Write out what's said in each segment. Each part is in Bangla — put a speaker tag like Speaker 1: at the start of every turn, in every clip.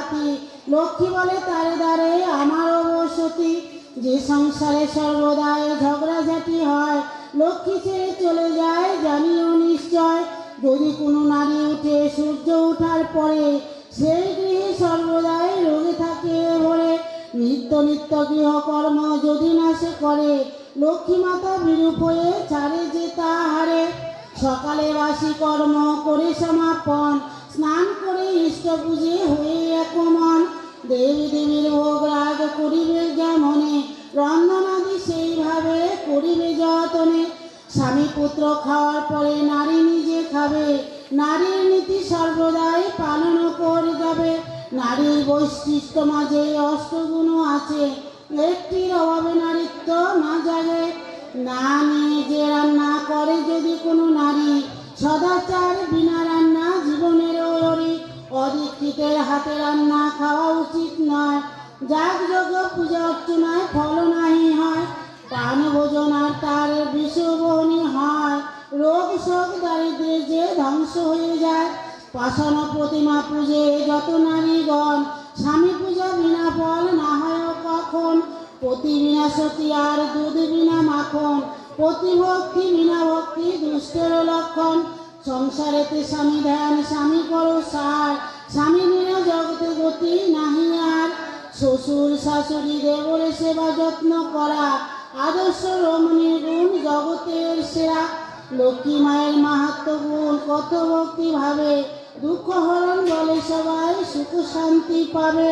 Speaker 1: হাতি। লক্ষ্মী বলে তারে দ্বারে আমারও বসতি। যে সংসারে সর্বদাই ঝগড়াঝাটি হয়, লক্ষ্মী ছেড়ে চলে যায় জানিও নিশ্চয়। যদি কোনো নারী উঠে সূর্য ওঠার পরে, সেই গৃহে সর্বদাই রোগে থাকে ভরে। নিত্য নিত্য গৃহকর্ম যদি না সে করে, লক্ষ্মী মাতা বিরূপ হয়ে ছাড়ে যে তাহারে। সকালে বাসি কর্ম করে সমাপন, স্নান করে ইষ্ট পুজে হয়ে একমন। দেবী দেবীর ভোগ রাগ করিবে যেমনে, রন্ধনাদি সেইভাবে করিবে যতনে। স্বামী পুত্র খাওয়ার পরে নারী নিজে খাবে, নারীর নীতি সর্বদাই পালন করে যাবে। নারীর বৈশিষ্ট্য মাঝে অষ্টগুণ আছে, একটির অভাবে নারীত্ব না জাগে। না নিয়ে যে রান্না করে যদি কোনো নারী, সদাচার বিনা রান্না জীবনের ওরি। অদীক্ষিতের হাতে রান্না খাওয়া উচিত নয়, যাগযজ্ঞ পূজা অর্চনায় ফল নাহি হয়। পান ভোজন আর তার বিষবহনী হয়, রোগ শোক দারিদ্র্যে যে ধ্বংস হয়ে যায়। পাষাণ প্রতিমা পূজে যত নারীগণ, স্বামী পূজা বিনা ফল না হয় কখন। পতি বিনা সতী আর দুধ বিনা মাখন, প্রতিভক্তি বিনা ভক্তি দুষ্টের লক্ষণ। সংসারেতে স্বামী ধ্যান স্বামী করো সার, স্বামী বিনা জগতে গতি নাহি আর। শ্বশুর শাশুড়ি দেবরে সেবা যত্ন করা, আদর্শ রমণীর গুণ জগতের সেরা। লক্ষ্মী মায়ের মাহাত্ম গুণ কত ভক্তি ভাবে, দুঃখ হরণ বলে সবাই সুখ শান্তি পাবে।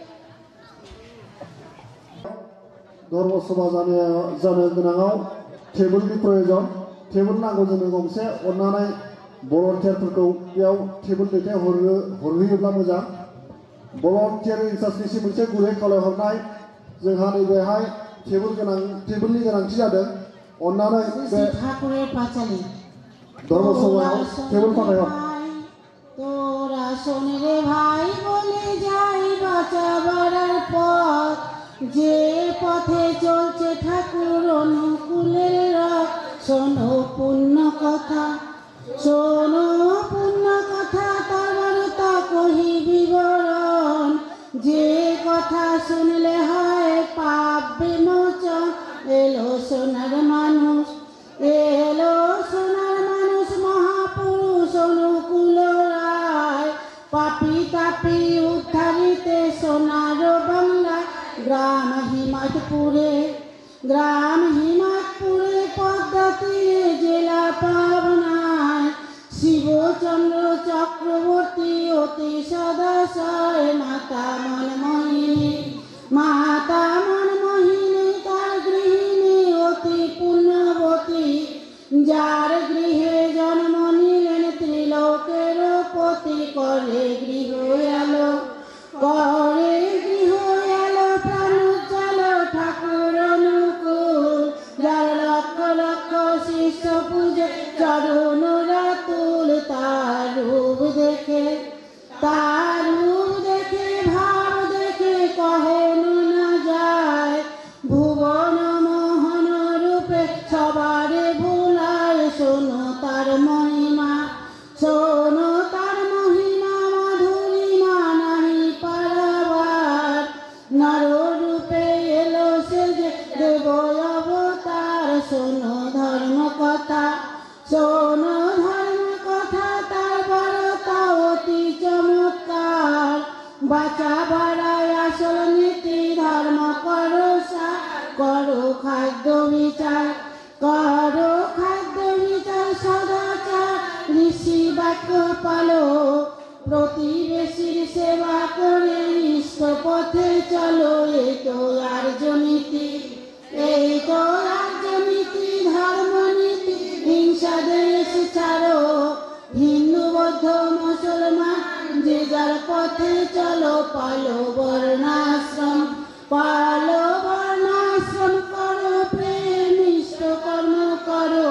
Speaker 2: धर्मसभा जानो गोनाङाव टेबोलनि प्रयोजन। टेबोल नांगौ जोंनो गंसे। अन्नानै भलन्टियारफोरखौ बेयाव टेबोल हरहोयोब्ला मोजां। भलन्टियार इनचार्जनिसिम मोनसे गुरै खावलायहरनाय, जोंहा नैबेहाय टेबोलनि गोनांथि जादों। अन्नानै बे धर्मसभायाव टेबोल फाखायहर।
Speaker 1: তোরা শোনে রে ভাই বলে যাই বাঁচাবার পথ, যে পথে চলছে ঠাকুর অনুকূলের রথ। শোনো পুণ্য কথা, শোনো পুণ্য কথা, তার বার্তা কহি বিবরণ। যে কথা শুনলে হয় পাপ বিমোচন। এলো সোনার মানুষ, এলো সোনার মানুষ, মহাপুরুষ অনুকূল রায়। পাপি তাপি উদ্ধারিতে সোনার বাংলা। গ্রাম হিমায়তপুরে, গ্রাম হিমায়তপুরে, পদ্মাতে জেলা পাবনায়। শিবচন্দ্র চক্রবর্তী অতি সদাশয়, মাতা মনমোহিনী, মাতা মনমোহিনী তার গৃহিণী অতি পুণ্যবতী। যার গৃহে জন্ম নিলেন ত্রিলোকের পতি, করে গৃহ আলো, করে গৃহ আলো, প্রাণোজ্জ্বল ঠাকুর অনুকূল। যার লক্ষ লক্ষ শিষ্য পূজে চরণ রাতুল। তার রূপ দেখে, তার রূপ দেখে, ভাব দেখে কহেন না যায়। ভুবন মোহন রূপে সবারে ভোলায়। শোনো তার মহিমা, শোনো তার মহিমা, মাধুরিমা নাহি পারাবার। নর রূপে এলো সে যে দেব অবতার। শোনো ধর্ম কথা, শোনো ধর্ম কথা, তার বার্তা অতি চমৎকার। বাঁচা বাড়ায় আসল নীতি, ধর্ম করো করো খাদ্য বিচার, করো খাদ্য বিচার। সদাচার ঋষি বাক্য পালো, প্রতিবেশীর সেবা করে ইষ্ট পথে চলো। এই তো রাজনীতি, এই তো রাজনীতি, ধর্মনীতি। হিংসা দেশ ছাড়ো, হিন্দু বৌদ্ধ মুসলমান যে যার পথে চলো। পালো বর্ণাশ্রম, পালো বর্ণাশ্রম, করো প্রেম ইষ্ট কর্ম করো।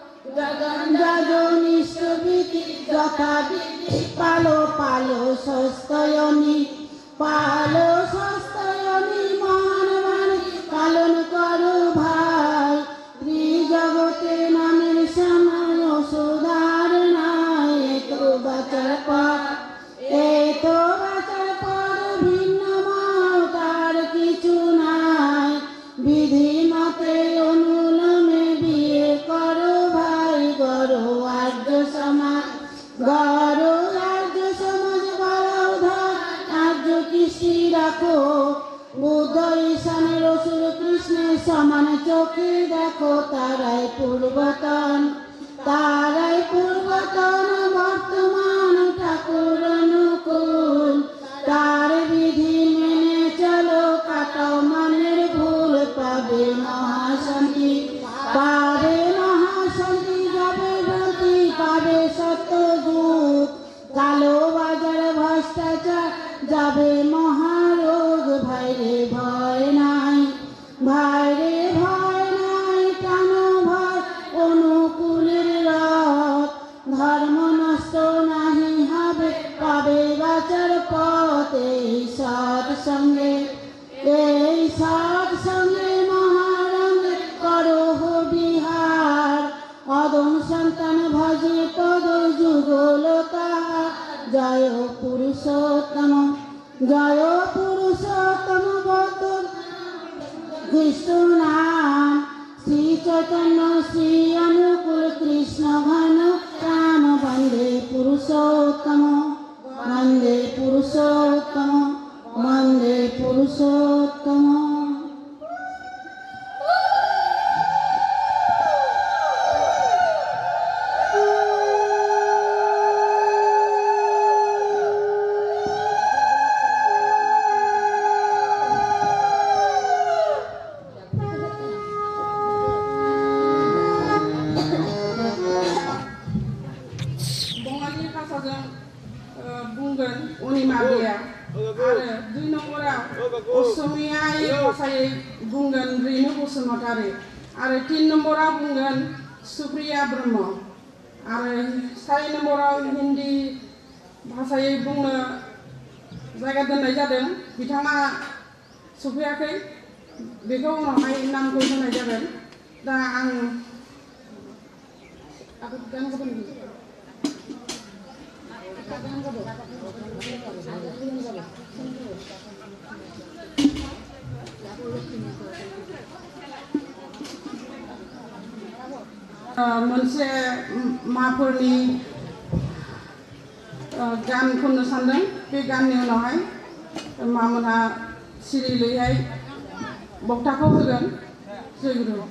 Speaker 1: যাজনিষ্ঠ বিধি যথাবিধি পালো, পালো সস্তয়নী, পালো সস্তয়নী। মানবাণী পালন করো ভাই, ত্রিজগতে নামের সমান সুধার নাই। তো বাঁচার পথ, এই তো বাঁচার পথ, দেখো, বুদ্ধ ঈশান রসুল কৃষ্ণের সমান চোখে দেখো, তারাই পূর্বতন, তারাই পূর্বতন, বর্তমান ঠাকুর অনুকূল। তার বিধি মেনে চলো, কাটাও মনের ভুল, পাবে মহাশান্তি, পাবে মহাশান্তি, যাবে ভ্রান্তি, পাবে সত্য যুগ, কালো বাজার ভ্রষ্টাচার যাবে মহারোগ। ভাইরে ভয় নাই, ভাইরে ভয় নাই, কেন ভয় অনুকূলের রথ, ধর্ম নষ্ট নাহি হবে, পাবে বাঁচার পথ। এই সৎসঙ্গে, এই সৎসঙ্গে মহারঙ্গে করো বিহার, অদম সন্তান ভজে পদ যুগল তাহার। জয় পুরুষোত্তম, জয় পুরুষোত্তম বদন কৃষ্ণ নাম, শ্রী চৈতন্য শ্রী অনুকূল কৃষ্ণ ঘন রাম। বন্দে পুরুষোত্তম, বন্দে পুরুষোত্তম, বন্দে পুরুষোত্তম।
Speaker 3: बंगाली भाषाजों बुंगोन अनिमा गैया आरो 2 नम्बराव असमिया भाषायै बुंगोन रेणु बसुमतारी आरो 3 नम्बराव बुंगोन सुप्रिया ब्रह्म आरो 4 नम्बराव हिन्दी भाषायै बुंनो जायगा दोननाय जादों। बिथाङा सफैयाखै, बेखौ उनावहाय नामखौ होनाय जागोन। दा आं मोनसे माफोरनि गान खननो सानदों। बे गाननि उनावहाय मामोनहा सिरियैहाय बक्ताखौ होगोन। जय गुरु।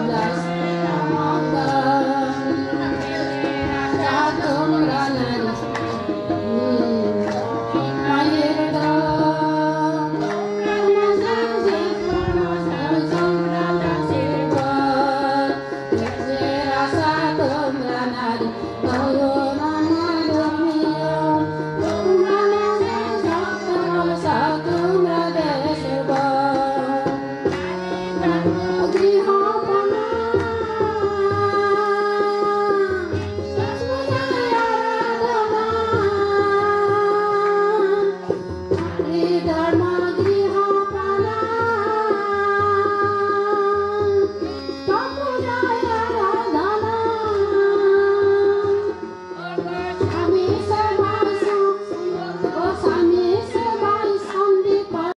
Speaker 4: Rana